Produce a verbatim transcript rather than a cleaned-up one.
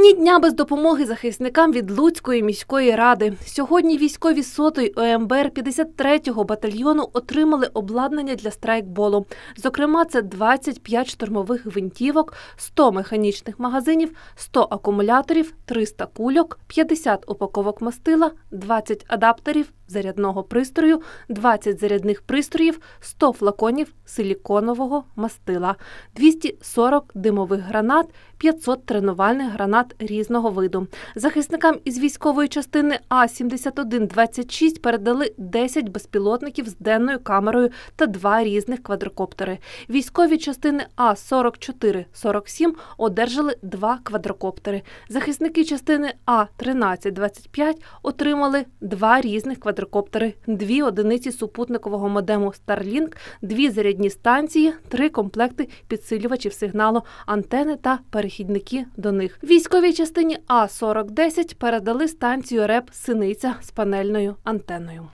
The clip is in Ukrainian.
Ні дня без допомоги захисникам від Луцької міської ради. Сьогодні військові сотої О Ем Бе Ер п'ятдесят третього батальйону отримали обладнання для страйкболу. Зокрема, це двадцять п'ять штурмових гвинтівок, сто механічних магазинів, сто акумуляторів, триста кульок, п'ятдесят упаковок мастила, двадцять адаптерів зарядного пристрою, двадцять зарядних пристроїв, сто флаконів силіконового мастила, двісті сорок димових гранат, п'ятсот тренувальних гранат різного виду. Захисникам із військової частини А сімдесят один двадцять шість передали десять безпілотників з денною камерою та два різних квадрокоптери. Військові частини А сорок чотири сорок сім одержали два квадрокоптери. Захисники частини А тринадцять двадцять п'ять отримали два різних квадрокоптери, дві одиниці супутникового модему Starlink, дві зарядні станції, три комплекти підсилювачів сигналу, антени та перехідники до них. Військовій частині А сорок десять передали станцію РЕП «Синиця» з панельною антеною.